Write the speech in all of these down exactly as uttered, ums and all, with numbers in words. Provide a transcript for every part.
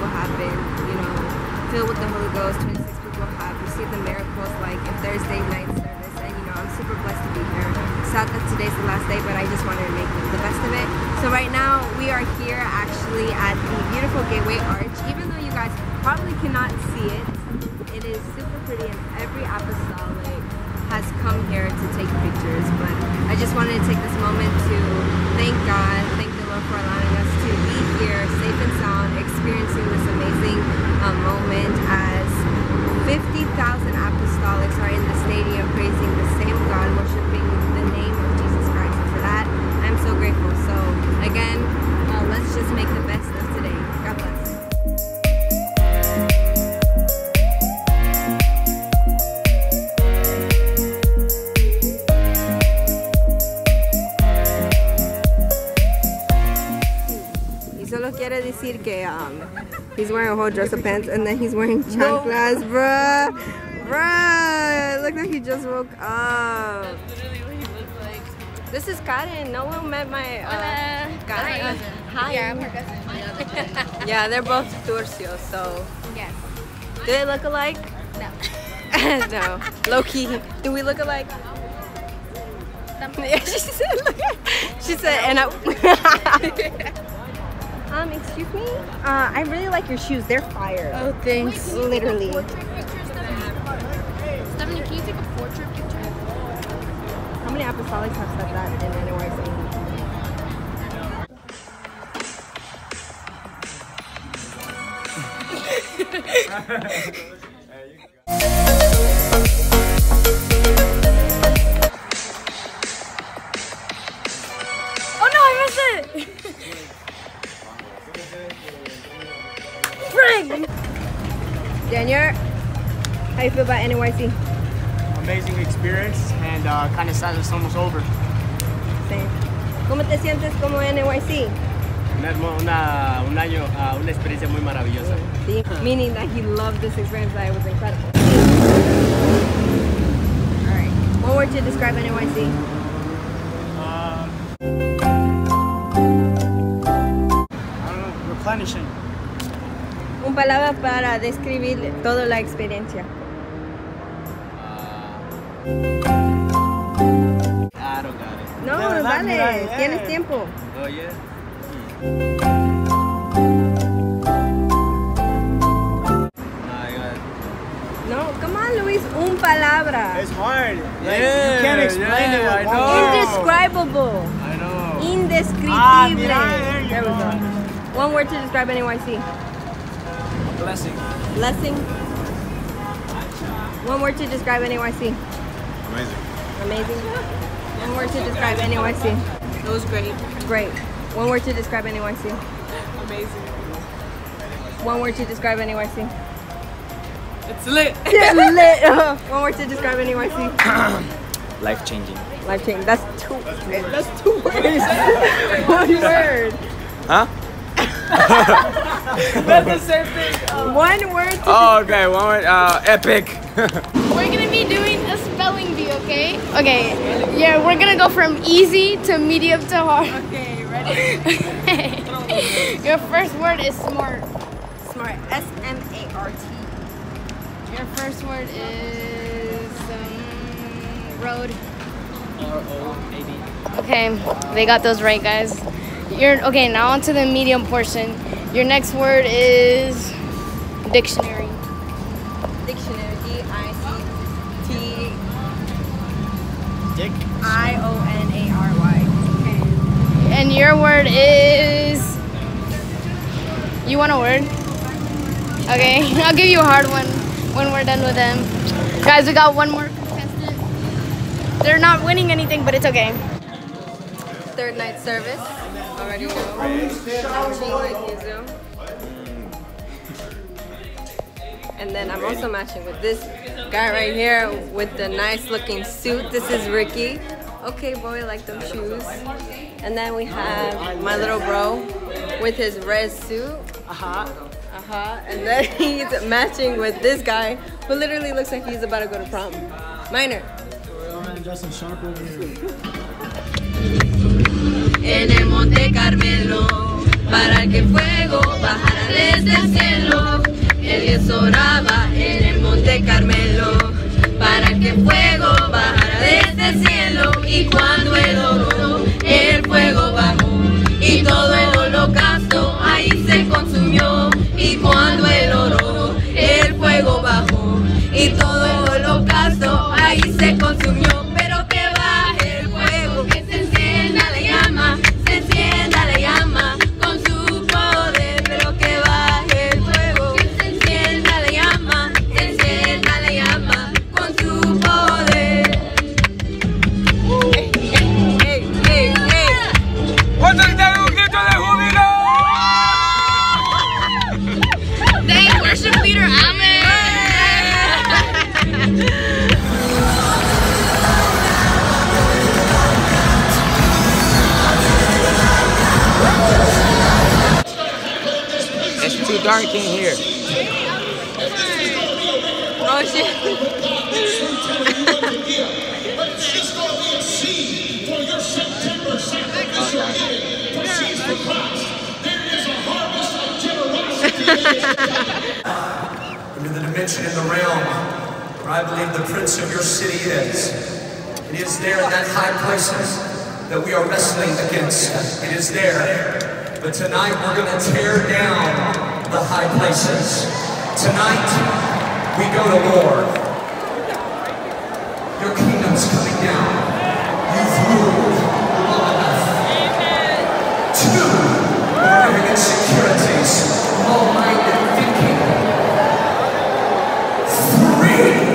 miracle happened, you know, filled with the Holy Ghost. twenty-six people have received the miracles like in Thursday night service, and you know, I'm super blessed to be here. Sad that today's the last day, but I just wanted to make the best of it. So right now, we are here actually at the beautiful Gateway Arch. Even though you guys probably cannot see it, it is super pretty, and every apostolic has come here to take pictures. But I just wanted to take this moment to thank God, thank the Lord for allowing us to be here safe and sound, experiencing this amazing uh, moment as fifty thousand apostolics are in the stadium praising the same God, worshiping the name of Jesus Christ. And for that, I'm so grateful. So again, uh, let's just make the best of today. God bless. Solo quiere decir que um, he's wearing a whole dress of pants and then he's wearing chanclas, no. bruh. Bruh, it looked like he just woke up. That's literally what he looked like. This is Karen. No one met my uh, guy. Uh, Hi. Yeah, I'm her cousin. Yeah, they're both Turcios, so. Yes. Do they look alike? No. No. Low key. Do we look alike? Yeah, she said, look at, she said, and I. Um, excuse me? Uh, I really like your shoes. They're fire. Oh, thanks. Literally. Stephanie, can you take a portrait picture? How many apostolics have said that in N Y C? Oh no, I missed it! Daniel, how you feel about N Y C? Amazing experience, and uh, kind of sad it's almost over. Same. ¿Cómo te sientes como N Y C? Una, una, un año, uh, una experiencia muy maravillosa. Sí. Meaning that he loved this experience, that it was incredible. Alright, one word to describe N Y C. Um, I don't know, replenishing. Un palabra para describir toda la experiencia. I don't got it. No, Yeah, dale, yeah. tienes tiempo. Oh yeah. No, come on, Luis, un palabra. It's hard. Like, Yeah, you can't explain yeah, it with I one know. word. Indescribable. I know. Indescriptible. Ah, mira, there you There we go. go. One word to describe N Y C. Blessing. Blessing. One word to describe N Y C. Amazing. Amazing. One word to describe N Y C. It was great. Great. One word to describe N Y C. Amazing. One word to describe N Y C. It's lit. Lit. One word to describe N Y C. Life changing. Life change. That's two. That's two words. One word. Huh? That's the same thing. Um, One word. To Oh, okay. One word. Uh, epic. We're gonna be doing a spelling bee, okay? Okay. Yeah, we're gonna go from easy to medium to hard. Okay, ready? Your first word is smart. Smart. S M A R T. Your first word is um, road. R O A D. Okay, they got those right, guys. You're okay. Now onto the medium portion. Your next word is dictionary. Dictionary. D I C T Dick. I O N A R Y. Okay. And your word is. You want a word? Okay, I'll give you a hard one when we're done with them. Guys, we got one more contestant. They're not winning anything, but it's okay. Third night service. Already know. Matching like usual. And then I'm also matching with this guy right here with the nice looking suit. This is Ricky. Okay, boy, like them shoes. And then we have my little bro with his red suit. Uh-huh. Uh-huh. And then he's matching with this guy who literally looks like he's about to go to prom. Minor. Justin Sharp over here. En el Monte Carmelo, para que el fuego bajara desde el cielo. Elías oraba en el monte Carmelo, para que el fuego bajara desde el cielo. Y cuando él oró, el fuego bajó, y todo el holocausto ahí se consumió. Y cuando él oró, el fuego bajó, y todo el holocausto ahí se consumió. Pero que baje el fuego, que se encienda la llama, se encienda la llama con su poder. Pero que baje el fuego, que se encienda la llama, se encienda la llama con su poder. Hey, hey, hey, hey. ¡Cuánto le da un grito de júbilo! Dang, worship leader, amen. It's too dark in here. Oh shit. Into the dimension in the realm where I believe the prince of your city is. It is there in that high places that we are wrestling against. It is there. But tonight we're going to tear down the high places. Tonight we go to war. Your kingdom's coming down. You've ruled long enough. Two, over insecurities, low-minded thinking. Three.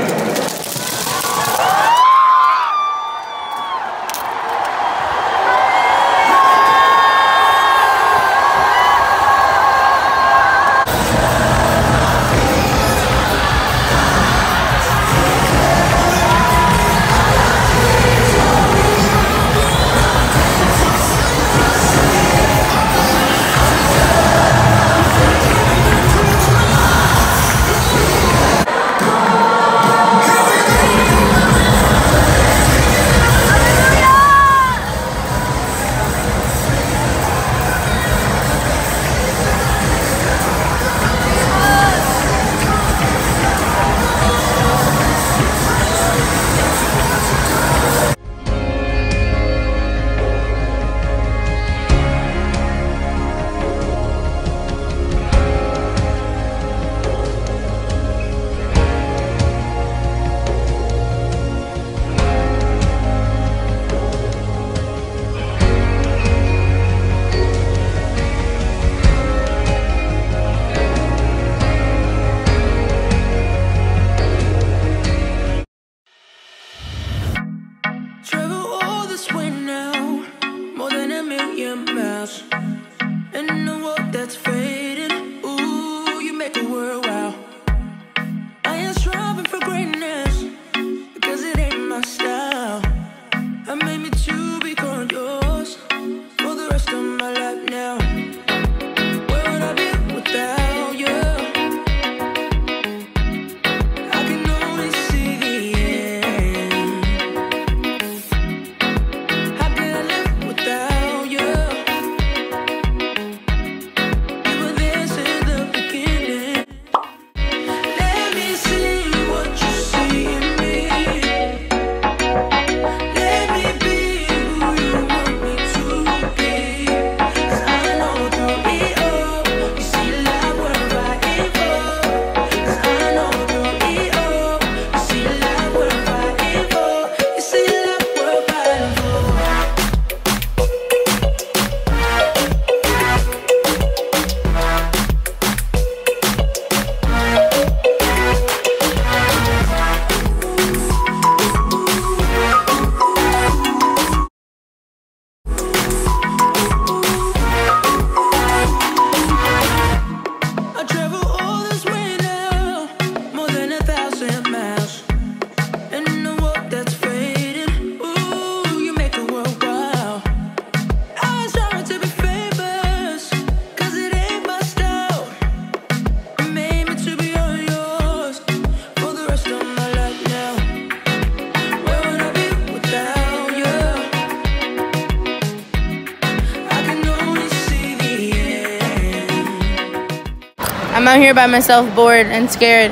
out here by myself, bored and scared.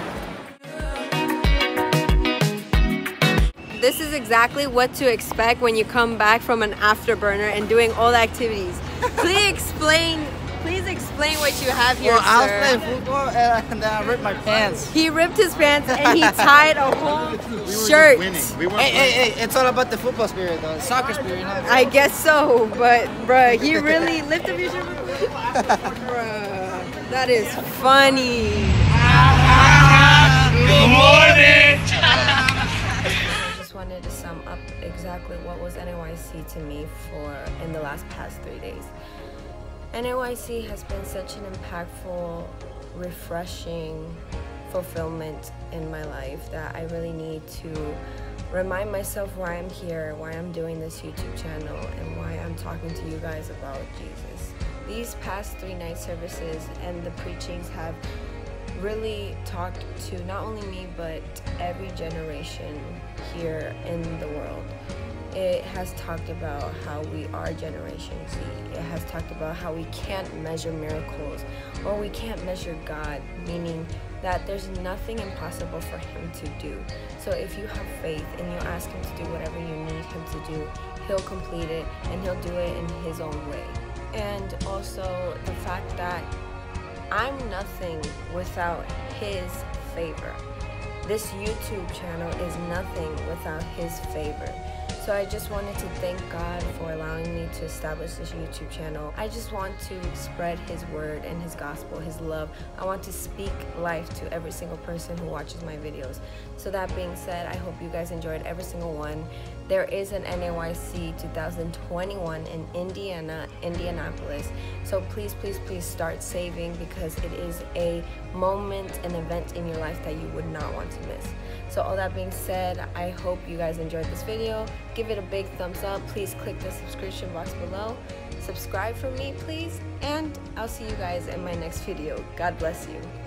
This is exactly what to expect when you come back from an afterburner and doing all the activities. Please explain, please explain what you have here, Well, I was sir. playing football and then I ripped my pants. He ripped his pants and he tied a whole We were shirt. just winning. We weren't Hey, hey, hey, it's all about the football spirit though, the soccer spirit, you know? I guess so, but bruh, he really lifted up your shirt. Bruh, that is funny. Good morning. I just wanted to sum up exactly what was N A Y C to me for in the last past three days. N A Y C has been such an impactful, refreshing fulfillment in my life that I really need to remind myself why I'm here, why I'm doing this YouTube channel, and why I'm talking to you guys about Jesus. These past three night services and the preachings have really talked to not only me but every generation here in the world. It has talked about how we are Generation Z. It has talked about how we can't measure miracles or we can't measure God, meaning that there's nothing impossible for him to do. So if you have faith and you ask him to do whatever you need him to do, he'll complete it and he'll do it in his own way. And also the fact that I'm nothing without his favor. This YouTube channel is nothing without his favor. So I just wanted to thank God for allowing me to establish this YouTube channel. I just want to spread his word and his gospel, his love. I want to speak life to every single person who watches my videos. So that being said, I hope you guys enjoyed every single one. There is an N A Y C two thousand twenty-one in Indiana, Indianapolis. So please, please, please start saving because it is a moment, an event in your life that you would not want to miss. So all that being said, I hope you guys enjoyed this video. Give it a big thumbs up. Please click the subscription box below. Subscribe for me, please. And I'll see you guys in my next video. God bless you.